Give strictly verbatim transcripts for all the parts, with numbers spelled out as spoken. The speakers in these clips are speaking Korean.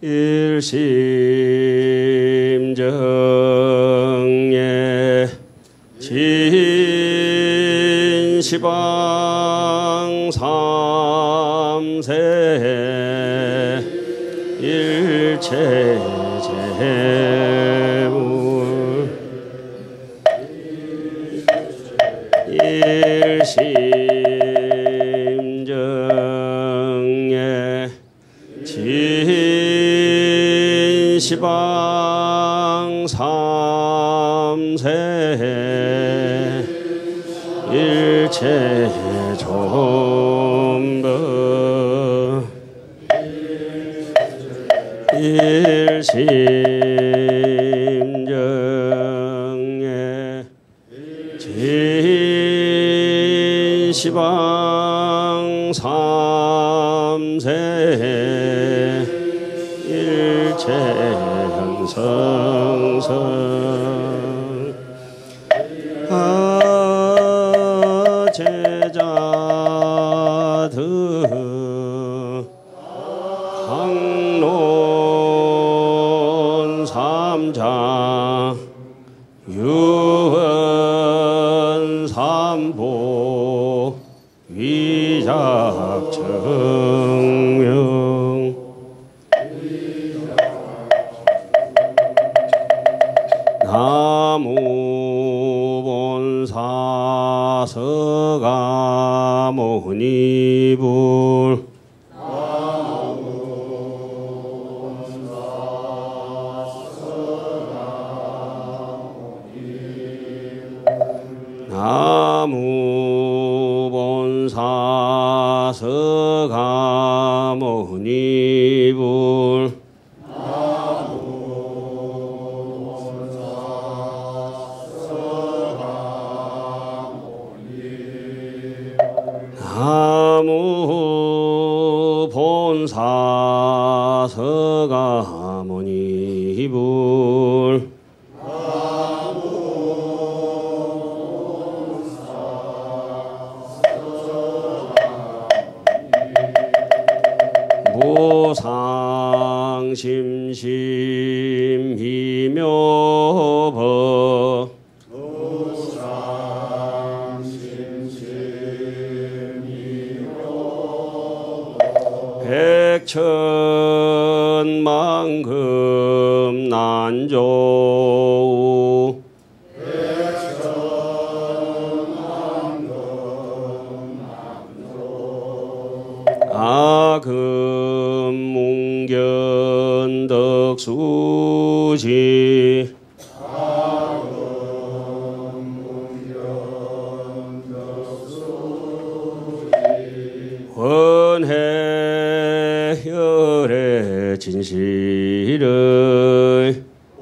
일심정예 진시방 삼세 일체재물 일심정예 진시방 삼세 일체존법 일심정예 진시방 삼세 일체현성성 아제자드 항론 삼장 유언 삼보 위작증명 나무본사 서가모니불 나무본사 서가모니불 나무본사 서가모니불 무상심심희묘법 백천만금 난조 아금 몽견덕수지 원해혈의 진실의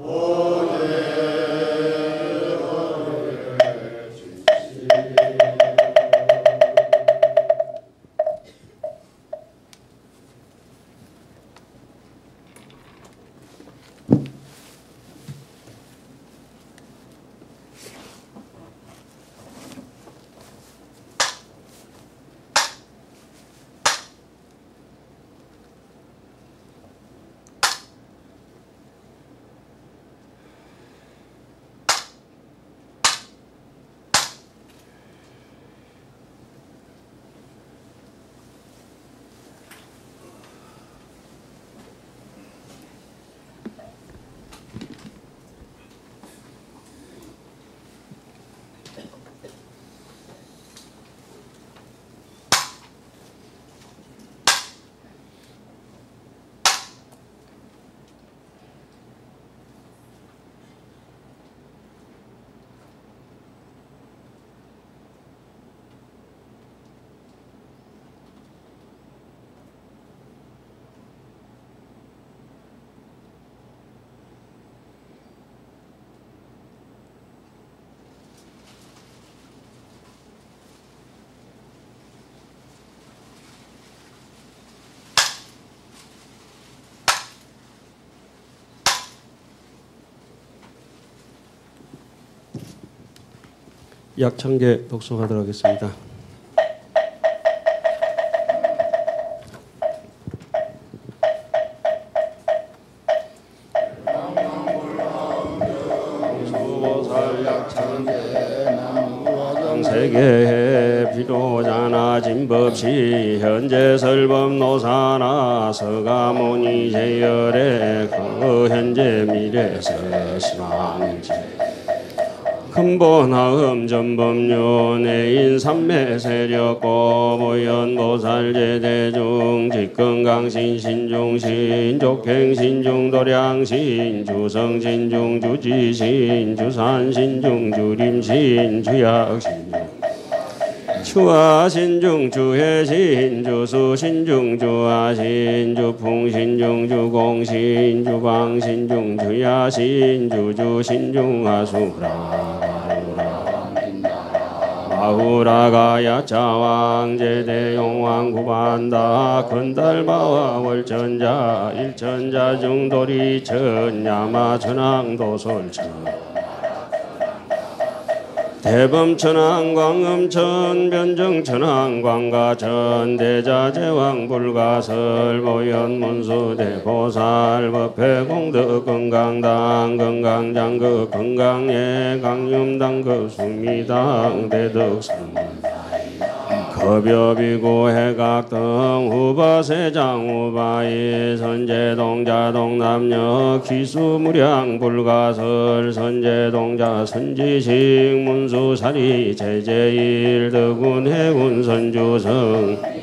약 천 개 독송하도록 하겠습니다. 세계에 비로자나 진법시 현재 설법 노사나 서가모니 제열에 그 현재 미래세 신왕지 근본하음 전법료 내인 삼매 세력 고보연 보살 제대중 직건강신 신중신 족행신중 도량신 주성신중 주지신 주산신중 주림신 주약신중 추하신중 주해신 주수신중 주하신 주풍신중 주공신 주방신중 주야신 주주신중 하수라 아후라가 야차왕 제대용왕 구반다 건달바와 월천자 일천자 중도리천 야마천왕 도솔천 대범천왕 광음천 변정천왕 광가천 대자제왕 불가설 보현문수 대보살 법회공덕 건강당 건강장급 건강예 강림당급 수미당 대덕성 겁여비고 해각등 후바세장 후바이 선제동자 동남녀 기수무량 불가설 선제동자 선지식 문수사리 제제일 덕운 해운 선주성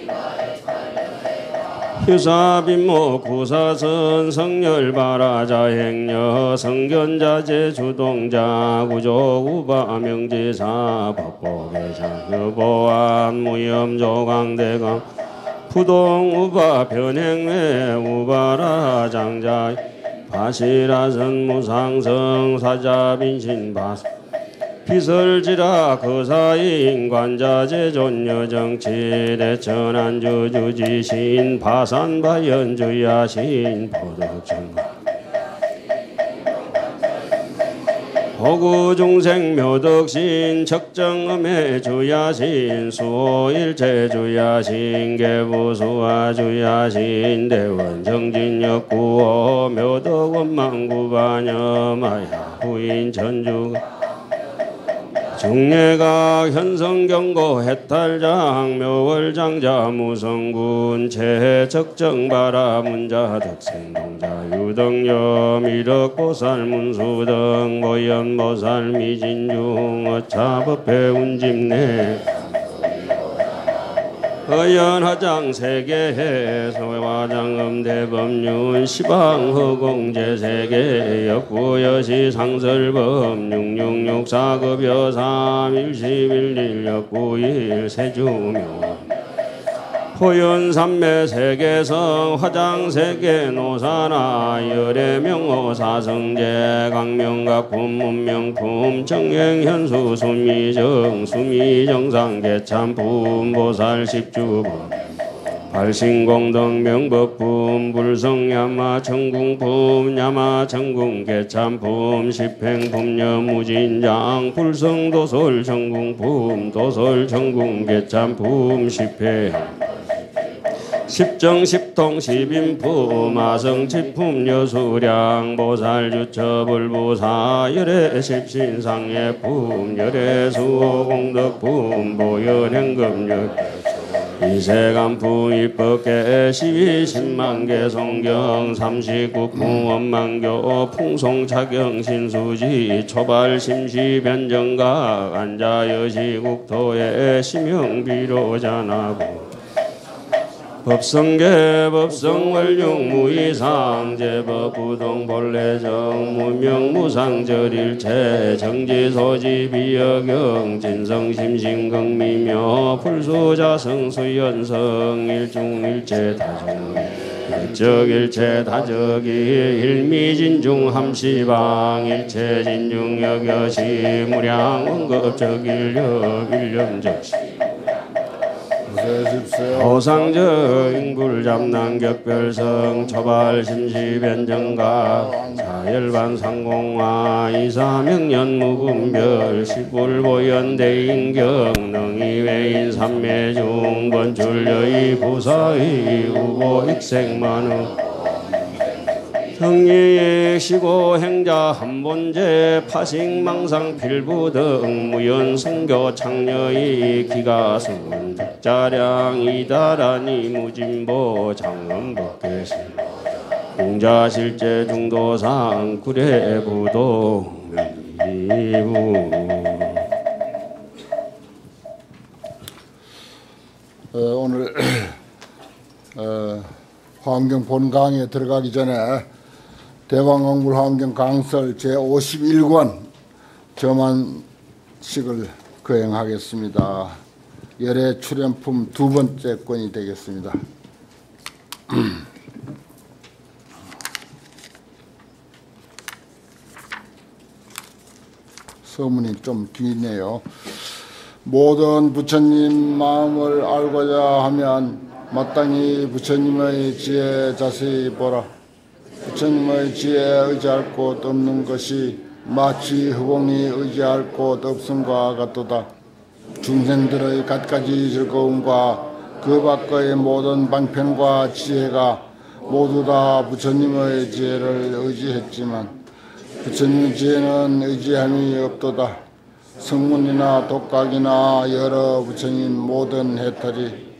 휴사빈모 구사선 성열바라자 행여 성견자 제주동자 구조우바 명지사 법보계장 여보안 무염조강대강 부동우바 변행외 우바라 장자 바시라선 무상성 사자빈신바사 피설지라 거사인 관자제존여정치 대천안주주지신 파산바연주야신 포덕정가 호구중생 묘덕신 척정음의 주야신 수호일체주야신 개부수화주야신 대원정진역구호 묘덕원망구반여마야 후인 전주 중례각 현성경고 해탈장 묘월장자 무성군 채적정바라 문자 덕생동자 유덕여 미륵보살 문수등 보현보살 미진중 어차법회 운집내 허연화장 세계해 소화장음 대법륜 시방허공제 세계 역구여시 상설범 육육육 사급여 삼일십일일 역구일 세주묘 호연삼매 세계성 화장세계 노사나 열애명호 사성제 강명각 품문명품 정행현수 수미정 수미정상 개참품 보살 십주범 발신공덕 명법품 불성야마 천궁품 야마 천궁 개참품 십행품 여무진장 불성도솔 천궁품 도솔 천궁 개참품 십회향 십정 십통 십인품 아성치품 여수량 보살주처불부사 열애 십신상예품 열애 수호공덕품 보현행금열 이세간품 입법계 십이 십만계 성경 삼십구품 원만교 풍송차경 신수지 초발 심시변정각 안자여시국토에 심형비로자나고 법성계 법성월육 무이상 제법 부동 본래정 무명무상절일체 정지소지 비여경 진성심신극미묘 불수자성수연성 일중일체 다정 일적일체 다적이 일미진중 함시방 일체진중 여겨시 무량 원급적일력 일념적시 호상적 인불잡난격별성 초발 심시변정가 사열반 상공화 이사명년 무분별 십불보연대인경 능이외인 삼매중 번출여의 부사의 우보익생만의 경리시고 행자 한본제 파식망상 필부 등 무연승교 창녀의 기가승 자량 이다라니 무진보 장엄법계시 공자실제 중도상 구례부도 이부. 어, 오늘 어, 환경 본강에 들어가기 전에 대왕강물 환경 강설 제오십일 권 점안식을 거행하겠습니다. 열애 출연품 두 번째 권이 되겠습니다. 서문이 좀 기네요. 모든 부처님 마음을 알고자 하면 마땅히 부처님의 지혜 자세히 보라. 부처님의 지혜에 의지할 곳 없는 것이 마치 허공이 의지할 곳 없음과 같도다. 중생들의 갖가지 즐거움과 그 밖의 모든 방편과 지혜가 모두 다 부처님의 지혜를 의지했지만 부처님의 지혜는 의지함이 없도다. 성문이나 독각이나 여러 부처님 모든 해탈이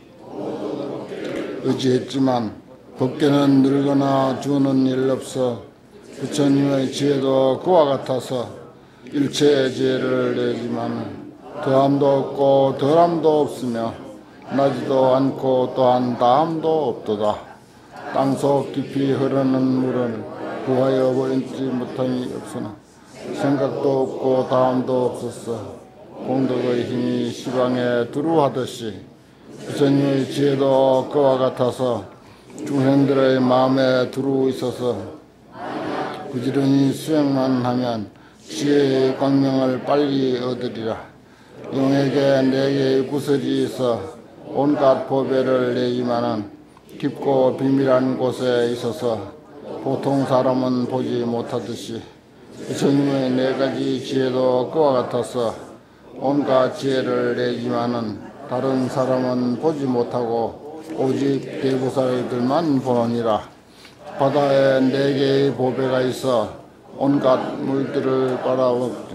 의지했지만 법계는 늙거나 주는 일 없어 부처님의 지혜도 그와 같아서 일체의 지혜를 내지만 더함도 없고 덜함도 없으며 나지도 않고 또한 다함도 없도다. 땅속 깊이 흐르는 물은 구하여 버리지 못함이 없으나 생각도 없고 다함도 없었어. 공덕의 힘이 시방에 두루하듯이 부처님의 지혜도 그와 같아서 중생들의 마음에 두루 있어서 부지런히 수행만 하면 지혜의 광명을 빨리 얻으리라. 용에게 네 개의 구설이 있어 온갖 보배를 내지만은 깊고 비밀한 곳에 있어서 보통 사람은 보지 못하듯이 부처님의 네 가지 지혜도 그와 같아서 온갖 지혜를 내지만은 다른 사람은 보지 못하고 오직 대보살들만 보느니라. 바다에 네 개의 보배가 있어 온갖 물들을 빨아먹지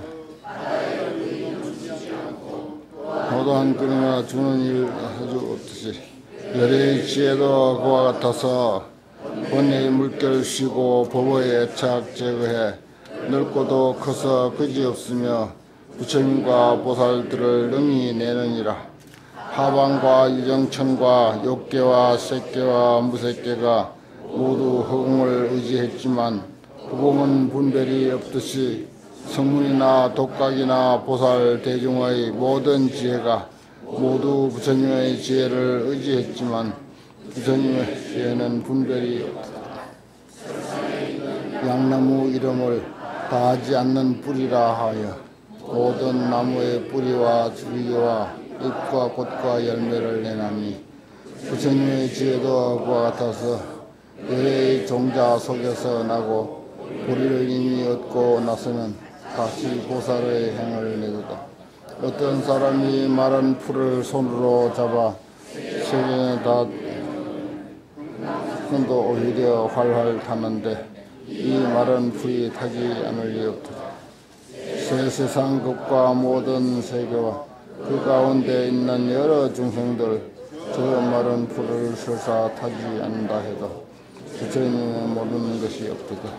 도도한 끓이나 주는 일 아주 없듯이 열의 지혜도 그와 같아서 번뇌의 물결 쉬고 법의 애착 제거해 넓고도 커서 그지없으며 부처님과 보살들을 능히 내느니라. 하방과 유정천과 욕계와 색계와 무색계가 모두 허공을 의지했지만 허공은 분별이 없듯이 성문이나 독각이나 보살 대중의 모든 지혜가 모두 부처님의 지혜를 의지했지만 부처님의 지혜는 분별이 없다. 양나무 이름을 다하지 않는 뿌리라 하여 모든 나무의 뿌리와 줄기와 잎과 꽃과 열매를 내나니 부처님의 지혜도 그와 같아서 열의 종자 속에서 나고 보리를 이미 얻고 나서는 다시 보살의 행을 내도다. 어떤 사람이 마른 풀을 손으로 잡아 세계에 다 근도 오히려 활활 타는데 이 마른 풀이 타지 않을 리 없다. 새 세상 것과 모든 세계와 그 가운데 있는 여러 중생들 저 마른 풀을 설사 타지 않는다 해도 부처님은 모르는 것이 없도다.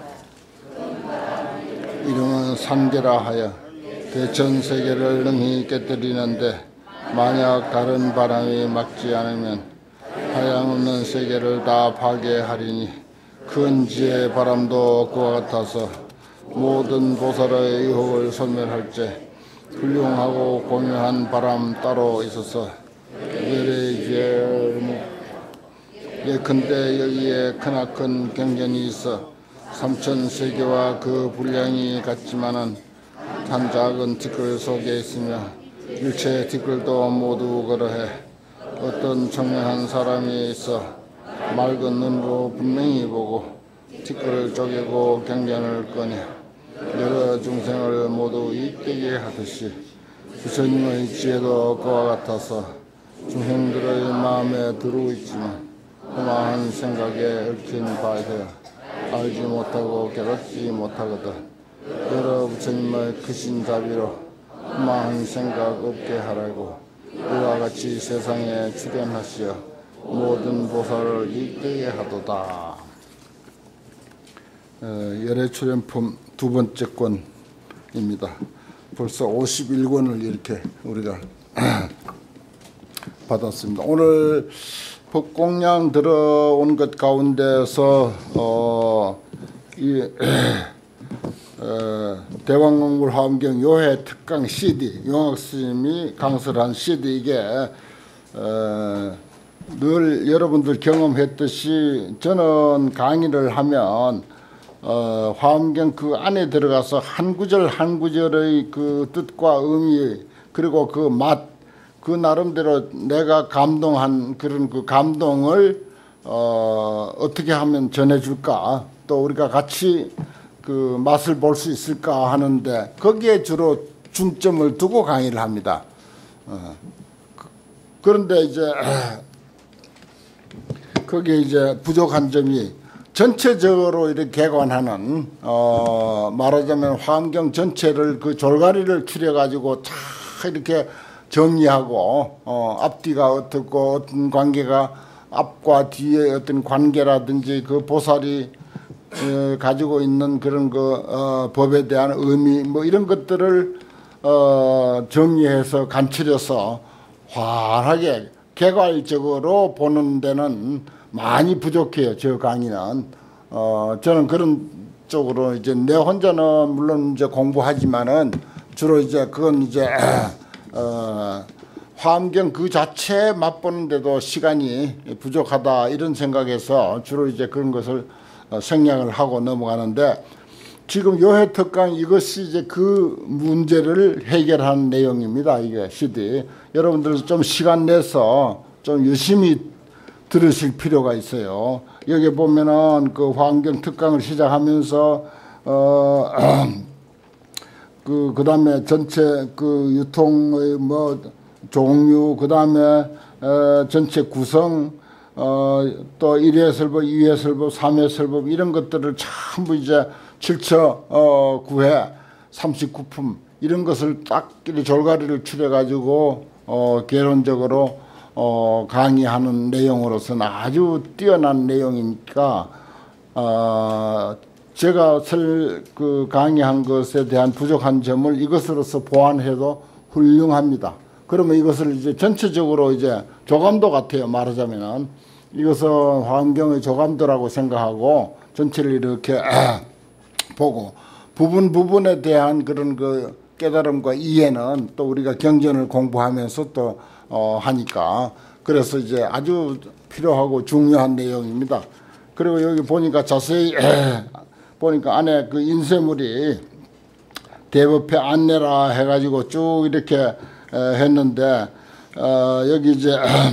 이름은 산계라 하여 대천 세계를 능히 깨뜨리는데 만약 다른 바람이 막지 않으면 하양없는 세계를 다 파괴하리니 큰 지혜의 바람도 그와 같아서 모든 보살의 의혹을 소멸할 때 훌륭하고 공유한 바람 따로 있어서 열의 지혜를 예컨대 여기에 크나큰 경전이 있어 삼천 세계와 그 분량이 같지만은 한 작은 티끌 속에 있으며 일체 티끌도 모두 그러해 어떤 청명한 사람이 있어 맑은 눈으로 분명히 보고 티끌을 쪼개고 경전을 꺼내 여러 중생을 모두 이쁘게 하듯이 부처님의 지혜도 그와 같아서 중생들의 마음에 들어있지만 험한 생각에 얽힌 바되어 알지 못하고 깨닫지 못하거든. 여러 부처님의 크신 자비로 হু망한 생각 없게 하라고 이와 같이 세상에 출현하시어 모든 보살을 이끌게 하도다. 어, 열애출연품 두 번째 권입니다. 벌써 오십일 권을 이렇게 우리가 받았습니다. 오늘 법공양 들어온 것 가운데서 어, 이 어, 대왕공불 화엄경 요해 특강 씨디 용학 스님이 강설한 씨디 이게 어, 늘 여러분들 경험했듯이 저는 강의를 하면 어, 화엄경 그 안에 들어가서 한 구절 한 구절의 그 뜻과 의미 그리고 그 맛, 그 나름대로 내가 감동한 그런 그 감동을 어, 어떻게 하면 전해줄까, 또 우리가 같이 그 맛을 볼 수 있을까 하는데 거기에 주로 중점을 두고 강의를 합니다. 어, 그런데 이제 거기에 이제 부족한 점이 전체적으로 이렇게 개관하는 어, 말하자면 화엄경 전체를 그 졸가리를 추려 가지고 다 이렇게 정리하고 어, 앞뒤가 어떻고 어떤 관계가 앞과 뒤의 어떤 관계라든지 그 보살이 어, 가지고 있는 그런 그 어, 법에 대한 의미 뭐 이런 것들을 어, 정리해서 간추려서 환하게 개괄적으로 보는 데는 많이 부족해요. 저 강의는 어, 저는 그런 쪽으로 이제 내 혼자는 물론 이제 공부하지만은 주로 이제 그건 이제 어, 화엄경 그 자체 맛보는데도 시간이 부족하다 이런 생각에서 주로 이제 그런 것을 어, 생략을 하고 넘어가는데 지금 요해 특강 이것이 이제 그 문제를 해결한 내용입니다. 이게 씨디 여러분들 좀 시간 내서 좀 유심히 들으실 필요가 있어요. 여기 보면은 그 화엄경 특강을 시작하면서 어, 그 그다음에 전체 그 유통의 뭐 종류 그다음에 어, 전체 구성 어, 또 일회설법, 이회설법, 삼회설법 이런 것들을 전부 이제 칠처 어, 구회 삼십구 품 이런 것을 딱 졸가리를 추려 가지고 어, 개론적으로 어, 강의하는 내용으로서는 아주 뛰어난 내용이니까 어, 제가 설, 그 강의한 것에 대한 부족한 점을 이것으로서 보완해도 훌륭합니다. 그러면 이것을 이제 전체적으로 이제 조감도 같아요. 말하자면은 이것은 화엄경의 조감도라고 생각하고 전체를 이렇게 보고 부분 부분에 대한 그런 그 깨달음과 이해는 또 우리가 경전을 공부하면서 또 어, 하니까 그래서 이제 아주 필요하고 중요한 내용입니다. 그리고 여기 보니까 자세히 보니까 안에 그 인쇄물이 대법회 안내라 해가지고 쭉 이렇게 했는데 어, 여기 이제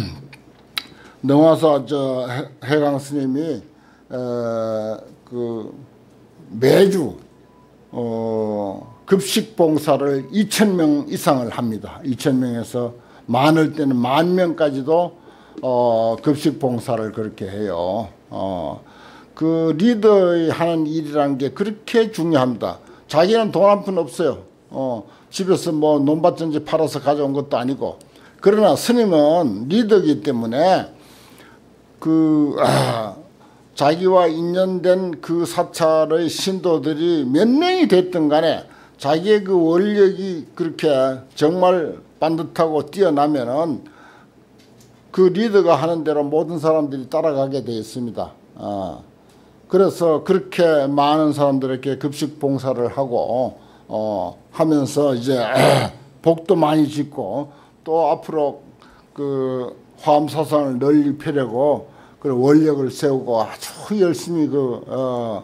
능화사 저 해강 스님이 어, 그 매주 어, 급식 봉사를 이천 명 이상을 합니다. 이천 명에서 많을 때는 만 명까지도 어, 급식 봉사를 그렇게 해요. 어, 그 리더의 하는 일이라는 게 그렇게 중요합니다. 자기는 돈 한 푼 없어요. 어, 집에서 뭐 논밭전지 팔아서 가져온 것도 아니고. 그러나 스님은 리더이기 때문에 그 아, 자기와 인연된 그 사찰의 신도들이 몇 명이 됐든 간에 자기의 그 원력이 그렇게 정말 반듯하고 뛰어나면은 그 리더가 하는 대로 모든 사람들이 따라가게 되어 있습니다. 어. 그래서 그렇게 많은 사람들에게 급식 봉사를 하고 어, 하면서 이제 복도 많이 짓고 또 앞으로 그 화엄 사상을 널리 펴려고 그 원력을 세우고 아주 열심히 그 어,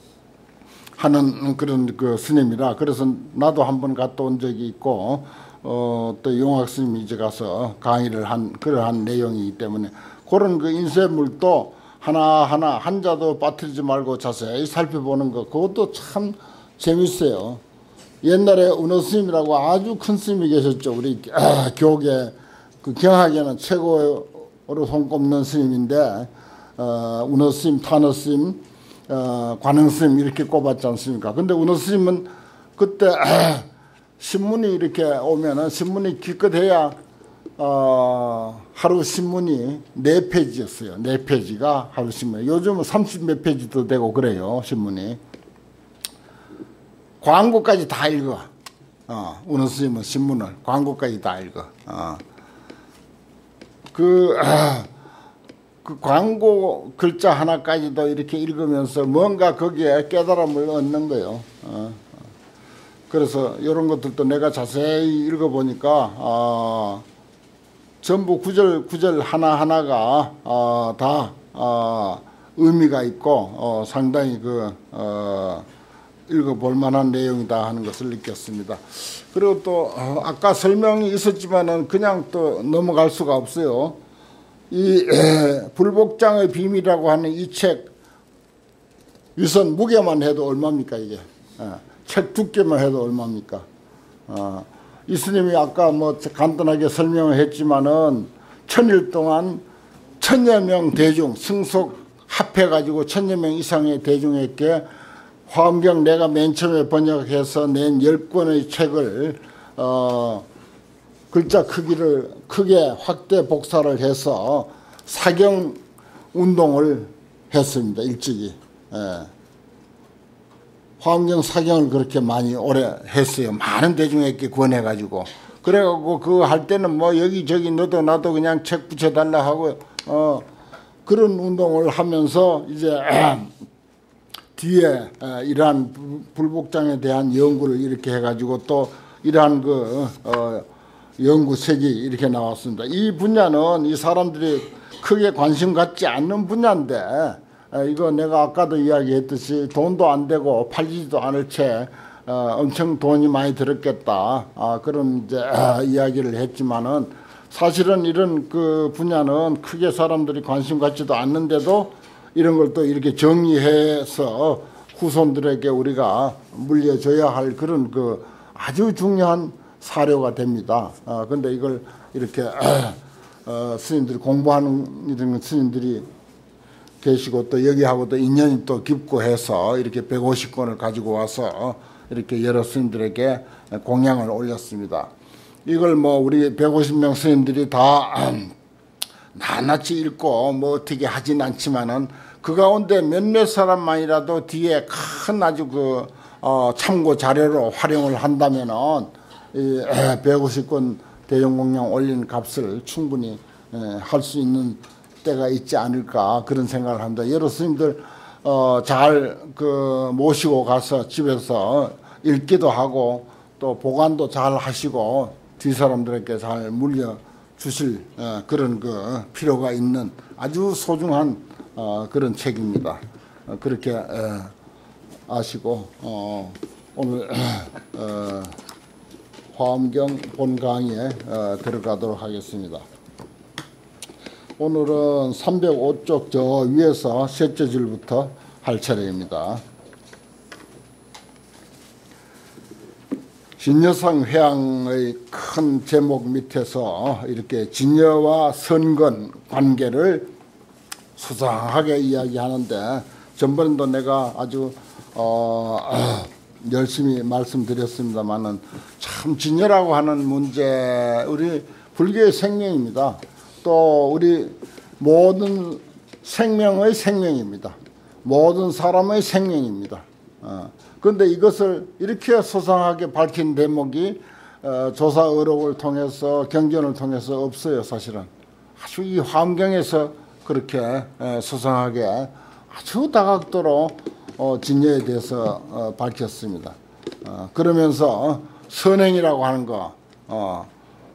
하는 그런 그 스님이라 그래서 나도 한번 갔다 온 적이 있고 어, 또 용학 스님이 이제 가서 강의를 한 그러한 내용이기 때문에 그런 그 인쇄물도 하나하나 한자도 빠뜨리지 말고 자세히 살펴보는 거 그것도 참 재밌어요. 옛날에 은호 스님이라고 아주 큰 스님이 계셨죠. 우리 아, 교계 그 경학에는 최고로 손꼽는 스님인데 어, 은호 스님, 탄호 스님 어, 관흥 스님 이렇게 꼽았지 않습니까? 근데 운호 스님은 그때 신문이 이렇게 오면은 신문이 기껏해야 어, 하루 신문이 네 페이지였어요. 네 페이지가 하루 신문. 요즘은 삼십 몇 페이지도 되고 그래요. 신문이. 광고까지 다 읽어. 어, 운호 스님은 신문을 광고까지 다 읽어. 어. 그, 아, 그 광고 글자 하나까지도 이렇게 읽으면서 뭔가 거기에 깨달음을 얻는 거예요. 어. 그래서 이런 것들도 내가 자세히 읽어보니까 어, 전부 구절 구절 하나하나가 어, 다 어, 의미가 있고 어, 상당히 그 어, 읽어볼 만한 내용이다 하는 것을 느꼈습니다. 그리고 또 어, 아까 설명이 있었지만은 그냥 또 넘어갈 수가 없어요. 이 에, 불복장의 비밀이라고 하는 이 책 유선 무게만 해도 얼마입니까 이게? 에, 책 두께만 해도 얼마입니까? 어, 이 스님이 아까 뭐 간단하게 설명을 했지만은 천일 동안 천여 명 대중 승속 합해가지고 천여 명 이상의 대중에게 화엄경 내가 맨 처음에 번역해서 낸 열 권의 책을 어, 글자 크기를 크게 확대 복사를 해서 사경 운동을 했습니다. 일찍이. 예. 화엄경 사경을 그렇게 많이 오래 했어요. 많은 대중에게 권해가지고. 그래갖고 그거 할 때는 뭐 여기저기 너도 나도 그냥 책 붙여달라 하고 어, 그런 운동을 하면서 이제 뒤에 이러한 불복장에 대한 연구를 이렇게 해가지고 또 이러한 그 어, 연구책이 이렇게 나왔습니다. 이 분야는 이 사람들이 크게 관심 갖지 않는 분야인데 이거 내가 아까도 이야기했듯이 돈도 안 되고 팔리지도 않을 채 어, 엄청 돈이 많이 들었겠다 아, 그런 이제 아, 이야기를 했지만은 사실은 이런 그 분야는 크게 사람들이 관심 갖지도 않는데도 이런 걸 또 이렇게 정리해서 후손들에게 우리가 물려줘야 할 그런 그 아주 중요한 사료가 됩니다. 아, 근데 이걸 이렇게 어, 스님들이 공부하는 이런 스님들이 계시고 또 여기하고 또 인연이 또 깊고 해서 이렇게 백오십 권을 가지고 와서 이렇게 여러 스님들에게 공양을 올렸습니다. 이걸 뭐 우리 백오십 명 스님들이 다 낱낱이 읽고 뭐 어떻게 하진 않지만은 그 가운데 몇몇 사람만이라도 뒤에 큰 아주 그 어, 참고 자료로 활용을 한다면은 이 백오십 권 대종공양 올린 값을 충분히 할 수 있는 때가 있지 않을까 그런 생각을 합니다. 여러 스님들 어, 잘 그 모시고 가서 집에서 읽기도 하고 또 보관도 잘 하시고 뒤 사람들에게 잘 물려 주실 어, 그런 그 필요가 있는 아주 소중한 어, 그런 책입니다. 어, 그렇게 어, 아시고 어, 오늘 어, 화엄경 본 강의에 어, 들어가도록 하겠습니다. 오늘은 삼백오 쪽 저 위에서 셋째 줄부터 할 차례입니다. 진여상 회양의 큰 제목 밑에서 이렇게 진여와 선건 관계를 수상하게 이야기하는데 전번에도 내가 아주 어, 열심히 말씀드렸습니다만은 참 진여라고 하는 문제 우리 불교의 생명입니다. 또 우리 모든 생명의 생명입니다. 모든 사람의 생명입니다. 그런데 어, 이것을 이렇게 소상하게 밝힌 대목이 어, 조사 의록을 통해서 경전을 통해서 없어요. 사실은 아주 이 화엄경에서 그렇게 에, 소상하게 아주 다각도로 어, 진여에 대해서 어, 밝혔습니다. 어, 그러면서 선행이라고 하는 거 어,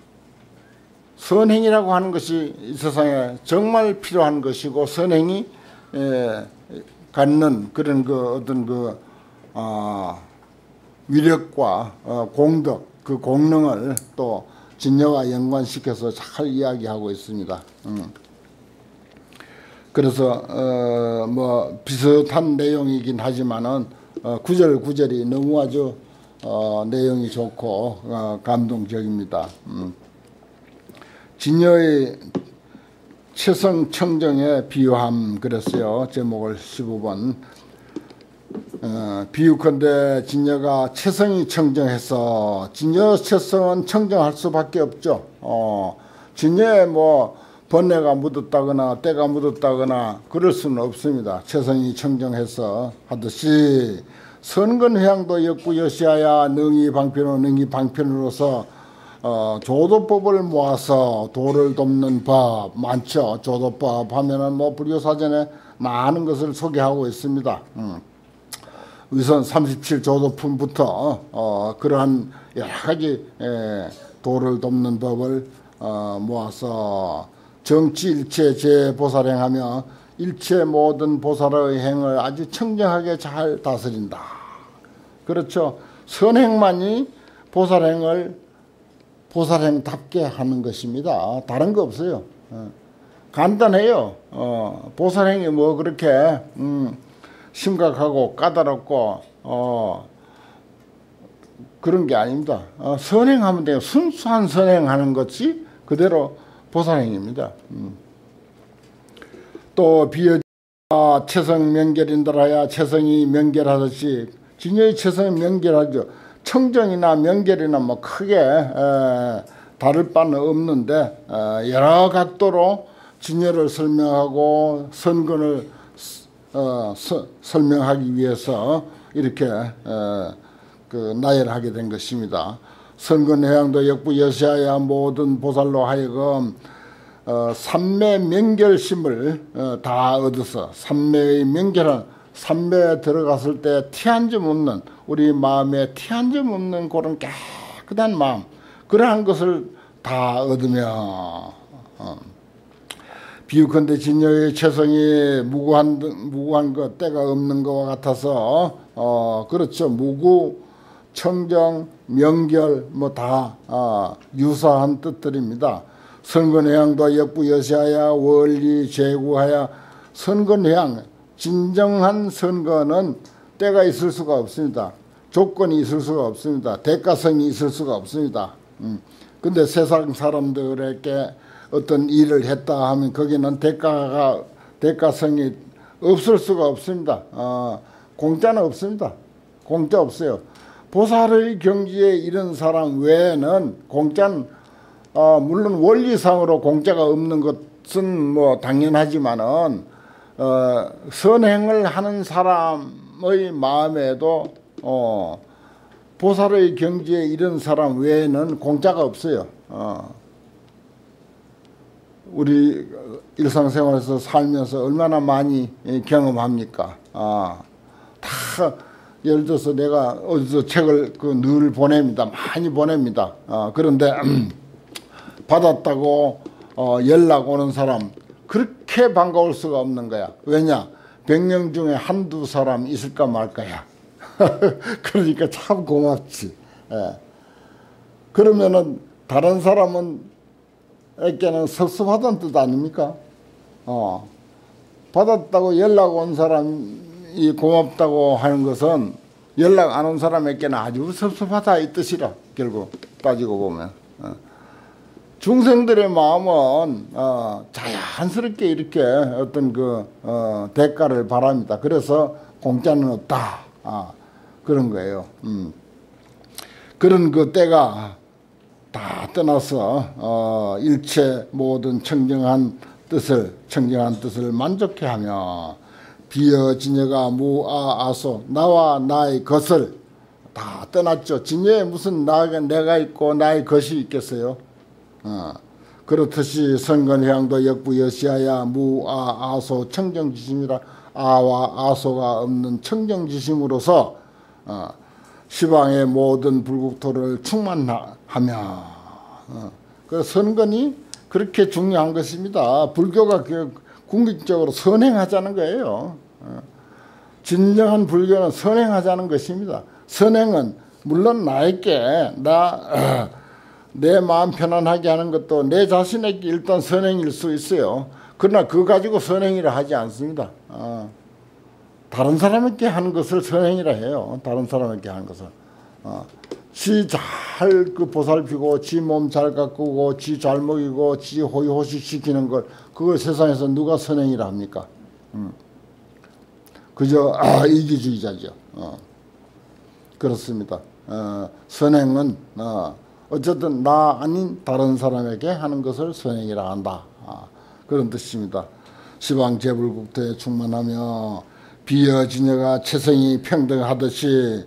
선행이라고 하는 것이 이 세상에 정말 필요한 것이고 선행이 에, 갖는 그런 그 어떤 그 어, 위력과 어, 공덕 그 공능을 또 진여와 연관시켜서 잘 이야기하고 있습니다. 음. 그래서 어, 뭐 비슷한 내용이긴 하지만은 어, 구절 구절이 너무 아주 어, 내용이 좋고 어, 감동적입니다. 음. 진여의 체성청정의 비유함 그랬어요. 제목을 십오 번 어, 비유컨대 진여가 체성이 청정해서 진여 체성은 청정할 수밖에 없죠. 어, 진여에 뭐 번뇌가 묻었다거나 때가 묻었다거나 그럴 수는 없습니다. 체성이 청정해서 하듯이 선근회양도 역구여시하야 능이방편으로 능이방편으로서 어, 조도법을 모아서 도를 돕는 법 많죠. 조도법 하면은 뭐 불교사전에 많은 것을 소개하고 있습니다. 음. 우선 삼십칠 조도품부터 어, 그러한 여러 가지 에, 도를 돕는 법을 어, 모아서 정치일체 제보살행하며 일체 모든 보살의 행을 아주 청정하게 잘 다스린다. 그렇죠. 선행만이 보살행을 보살행답게 하는 것입니다. 다른 거 없어요. 어, 간단해요. 어, 보살행이 뭐 그렇게 음, 심각하고 까다롭고 어, 그런 게 아닙니다. 어, 선행하면 돼요. 순수한 선행하는 것이 그대로 보살행입니다. 음. 또 비여 체성 명결인들하여 체성이 명결하듯이 진여의 체성이 명결하죠. 청정이나 명결이나 뭐 크게 에, 다를 바는 없는데 에, 여러 각도로 진여를 설명하고 선근을 어, 서, 설명하기 위해서 이렇게 에, 그 나열하게 된 것입니다. 선근회양도 역부여시하야 모든 보살로 하여금 어, 삼매 명결심을 어, 다 얻어서 삼매의 명결은 삼매에 들어갔을 때 티 한 점 없는 우리 마음에 티 한 점 없는 그런 깨끗한 마음 그러한 것을 다 얻으며 어, 비유컨대 진여의 체성이 무구한 무구한 것 때가 없는 것과 같아서 어, 그렇죠. 무구 청정 명결 뭐 다 어, 유사한 뜻들입니다. 선근회양도 역부여시하야 원리 제구하야 선근회양 진정한 선거는 때가 있을 수가 없습니다. 조건이 있을 수가 없습니다. 대가성이 있을 수가 없습니다. 음. 근데 세상 사람들에게 어떤 일을 했다 하면 거기는 대가가 대가성이 없을 수가 없습니다. 어, 공짜는 없습니다. 공짜 없어요. 보살의 경지에 이른 사람 외에는 공짜는 어, 물론 원리상으로 공짜가 없는 것은 뭐 당연하지만은 어, 선행을 하는 사람의 마음에도 어, 보살의 경지에 이른 사람 외에는 공짜가 없어요. 어, 우리 일상생활에서 살면서 얼마나 많이 경험합니까? 아, 다 예를 들어서 내가 어디서 책을 그 늘 보냅니다. 많이 보냅니다. 아, 그런데 받았다고 어, 연락 오는 사람 그렇게 반가울 수가 없는 거야. 왜냐? 백 명 중에 한두 사람 있을까 말까야. 그러니까 참 고맙지. 예. 그러면은 다른 사람은 에게는 섭섭하다는 뜻 아닙니까? 어. 받았다고 연락 온 사람이 고맙다고 하는 것은 연락 안 온 사람에게는 아주 섭섭하다 이 뜻이라 결국 따지고 보면. 어. 중생들의 마음은 어, 자연스럽게 이렇게 어떤 그 어, 대가를 바랍니다. 그래서 공짜는 없다. 아, 그런 거예요. 음. 그런 그 때가 다 떠나서 어, 일체 모든 청정한 뜻을 청정한 뜻을 만족해 하며 비여 진여가 무아 아소 나와 나의 것을 다 떠났죠. 진여에 무슨 나가 내가 있고 나의 것이 있겠어요? 어, 그렇듯이 선건회양도 역부여시하야 무아 아소 청정지심이라 아와 아소가 없는 청정지심으로서 어, 시방의 모든 불국토를 충만하며 어, 그 선건이 그렇게 중요한 것입니다. 불교가 그 궁극적으로 선행하자는 거예요. 어, 진정한 불교는 선행하자는 것입니다. 선행은 물론 나에게 나 내 마음 편안하게 하는 것도 내 자신에게 일단 선행일 수 있어요. 그러나 그거 가지고 선행이라 하지 않습니다. 어, 다른 사람에게 하는 것을 선행이라 해요. 다른 사람에게 하는 것을. 어, 지 잘 그 보살피고 지 몸 잘 가꾸고 지 잘 먹이고 지 호의호식 시키는 걸 그걸 세상에서 누가 선행이라 합니까? 음. 그저 아, 이기주의자죠. 어. 그렇습니다. 어, 선행은 어, 어쨌든 나 아닌 다른 사람에게 하는 것을 선행이라 한다. 아, 그런 뜻입니다. 시방 재불국토에 충만하며 비여진여가 체성이 평등하듯이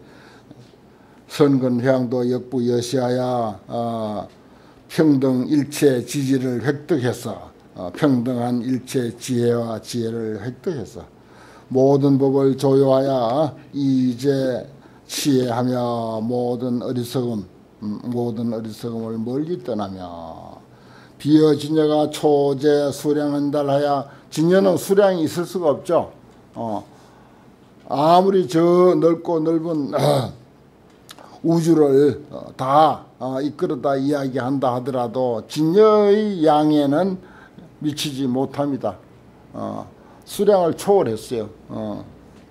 선근회양도 역부 여시하야 어, 평등 일체 지지를 획득해서 어, 평등한 일체 지혜와 지혜를 획득해서 모든 법을 조효하여 이제 치해하며 모든 어리석음 음, 모든 어리석음을 멀리 떠나며 비여진여가 초제 수량한달하여 진여는 수량이 있을 수가 없죠. 어, 아무리 저 넓고 넓은 어, 우주를 어, 다 어, 이끌어다 이야기한다 하더라도 진여의 양에는 미치지 못합니다. 어, 수량을 초월했어요. 어.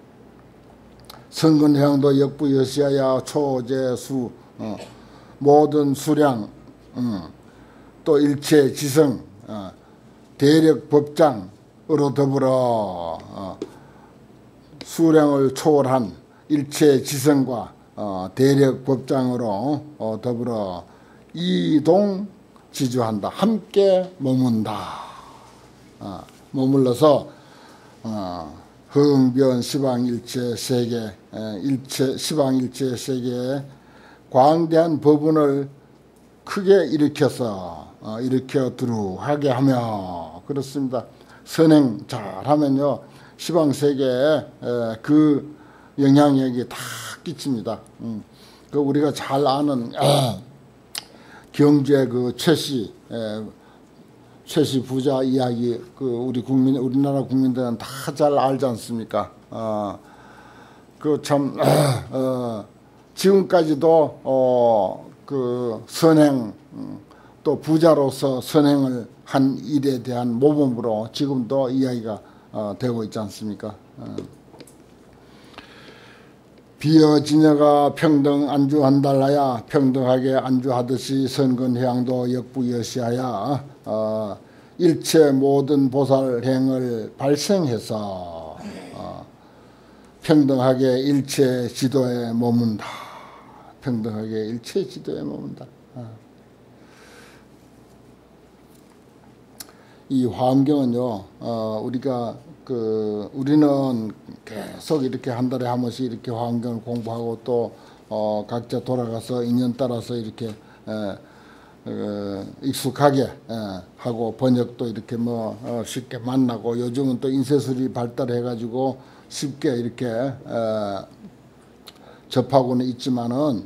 선근해양도 역부 여시하야 초제수 어. 모든 수량 음. 또 일체 지성 어. 대력 법장으로 더불어 어. 수량을 초월한 일체 지성과 어. 대력 법장으로 어. 더불어 이동 지주한다. 함께 머문다. 어. 머물러서 어. 흥변 시방일체 세계 일체 시방일체 세계에 광대한 법문을 크게 일으켜서 어, 일으켜 두루하게 하며 그렇습니다. 선행 잘하면요 시방세계에 그 영향력이 다 끼칩니다. 음, 그 우리가 잘 아는 에, 경제 그 최씨 에, 최씨 부자 이야기 그 우리 국민 우리나라 국민들은 다 잘 알지 않습니까? 어, 그 참 어, 지금까지도 어, 그 선행 음, 또 부자로서 선행을 한 일에 대한 모범으로 지금도 이야기가 어, 되고 있지 않습니까? 어. 비여진여가 평등 안주한달라야 평등하게 안주하듯이 선근해양도 역부여시하야 어, 일체 모든 보살행을 발생해서 어, 평등하게 일체 지도에 머문다. 평등하게 일체 지도에 머문다. 어. 이 환경은요, 어, 우리가 그 우리는 계속 이렇게 한 달에 한 번씩 이렇게 환경을 공부하고 또 어, 각자 돌아가서 인연 따라서 이렇게 에, 에, 익숙하게 에, 하고 번역도 이렇게 뭐 어, 쉽게 만나고 요즘은 또 인쇄술이 발달해가지고 쉽게 이렇게 에, 접하고는 있지만은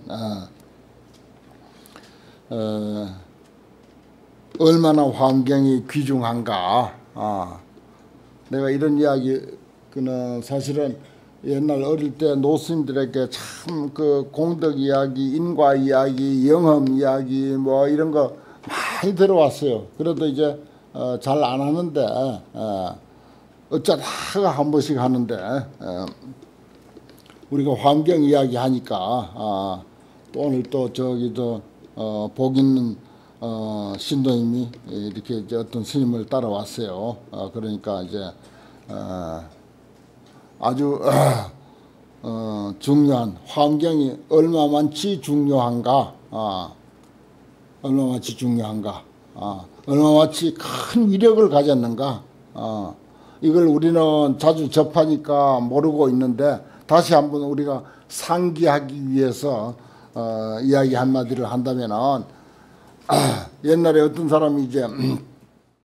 에, 에, 얼마나 환경이 귀중한가. 아, 내가 이런 이야기 그는 사실은 옛날 어릴 때 노스님들에게 참 그 공덕 이야기, 인과 이야기, 영험 이야기 뭐 이런 거 많이 들어왔어요. 그래도 이제 어, 잘 안 하는데 어, 어쩌다가 한 번씩 하는데 어, 우리가 환경 이야기 하니까 아, 또 오늘 또 저기도 어, 복 있는 어, 신도님이 이렇게 이제 어떤 스님을 따라왔어요. 어, 그러니까 이제 어, 아주 어, 어, 중요한 환경이 얼마만치 중요한가, 어, 얼마만치 중요한가, 어, 얼마만치 큰 위력을 가졌는가. 어, 이걸 우리는 자주 접하니까 모르고 있는데 다시 한번 우리가 상기하기 위해서 어, 이야기 한마디를 한다면은 아, 옛날에 어떤 사람이 이제